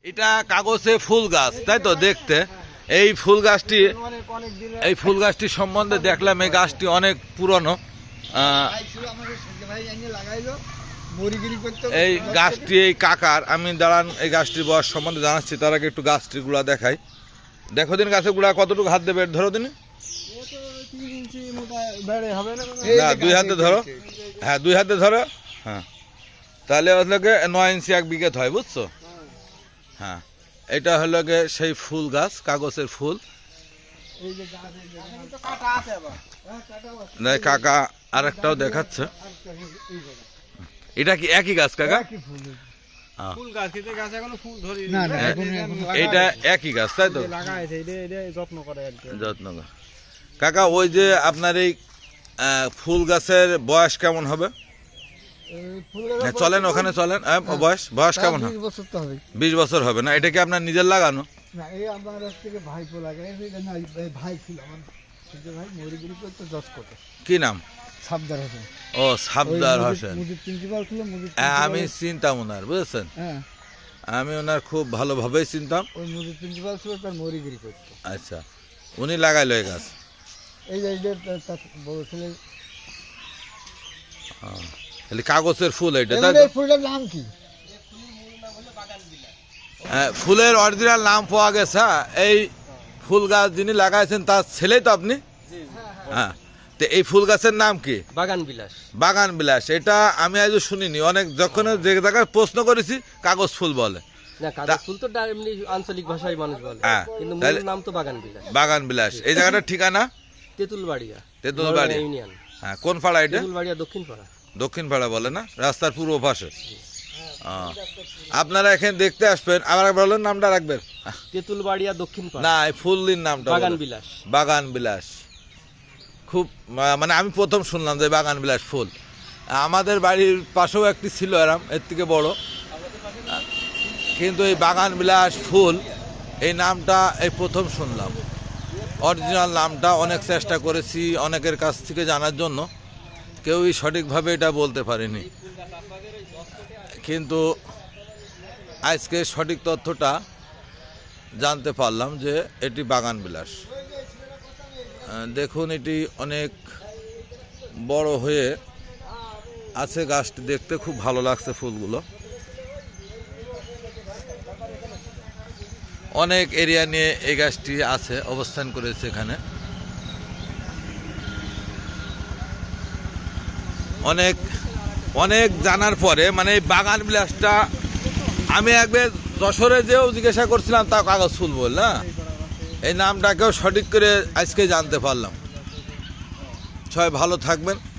এটা কাগজে ফুল গাছ, তাই তো দেখতে। এই ফুল গাছটি সম্বন্ধে দেখলাম এই গাছটি অনেক পুরনো। এই গাছটি এই কাকার, আমি দাঁড়ান এই গাছটির বয়স সম্বন্ধে জানাচ্ছি, তার আগে একটু গাছটির গুলা দেখাই। দেখো দিন গাছের গুলা কতটুকু হাত দেবে, ধরো দিন। না 2 হাতে ধরো, হ্যাঁ 2 হাতে ধরো, হ্যাঁ তাহলে হলো 9 ইঞ্চি 1 বিঘে হয়, বুঝছো? হ্যাঁ এটা হলো সেই ফুল গাছ, কাগজের ফুল। কাকা আরেকটাও দেখাচ্ছে। এটা কি একই গাছ কাকা? এটা একই গাছ, তাই তো? যত্ন কাকা, ওই যে আপনার এই ফুল গাছের বয়স কেমন হবে? চলেন ওখানে চলেন, বয়স কেমন হবে? 20 বছর হবে না? এটা কি আপনার নিজের লাগানো? কি নাম? ও সাবদার হোসেন। আমি চিনতাম ওনার, বুঝেছেন? আমি ওনার খুব ভালোভাবেই চিনতাম। আচ্ছা, উনি লাগাইলো এই গাছ। কাগজের ফুল, এটা ফুলের নাম কি? ফুলের অরিজিনাল নাম পাওয়া গেছে। এই ফুল গাছ যিনি লাগাইছেন তার ছেলেই তো আপনি? হ্যাঁ, তো এই ফুল গাছের নাম কি? বাগান বিলাস। বাগান বিলাস, এটা আমি আজ শুনিনি। অনেক যখন যে জায়গায় প্রশ্ন করেছি কাগজ ফুল বলে। আঞ্চলিক ভাষায় মানুষ বলে, কিন্তু মূল নাম তো বাগান বিলাস। বাগান বিলাস। এই জায়গাটার ঠিকানা তেঁতুলবাড়িয়া। তেঁতুলবাড়িয়া, হ্যাঁ। কোন পাড়া এটা? তেঁতুলবাড়িয়া দক্ষিণ পাড়া। দক্ষিণ পাড়া বলে না, রাস্তার পূর্ব পাশে। আপনারা এখানে দেখতে আসবেন, আবার বলেন নামটা রাখবেন। তেঁতুলবাড়িয়া দক্ষিণ পাড়া। না, এই ফুললির নামটা বাগান বিলাস। বাগান বিলাস, খুব মানে আমি প্রথম শুনলাম যে বাগান বিলাস ফুল। আমাদের বাড়ির পাশেও একটি ছিল এরম, এর থেকে বড়, কিন্তু এই বাগান বিলাস ফুল এই নামটা এই প্রথম শুনলাম। অরিজিনাল নামটা অনেক চেষ্টা করেছি অনেকের কাছ থেকে জানার জন্য, কেউই সঠিকভাবে এটা বলতে পারেনি। কিন্তু আজকে সঠিক তথ্যটা জানতে পারলাম যে এটি বাগান বিলাস। দেখুন এটি অনেক বড় হয়ে আছে, গাছটি দেখতে খুব ভালো লাগছে। ফুলগুলো অনেক এরিয়া নিয়ে এই গাছটি আছে, অবস্থান করেছে এখানে। অনেক অনেক জানার পরে মানে এই বাগান বিলাসটা আমি একবার যশোরে যেও জিজ্ঞাসা করছিলাম, তা কাগজ ফুল বল না, এই নামটাকেও সঠিক করে আজকে জানতে পারলাম। সবাই ভালো থাকবেন।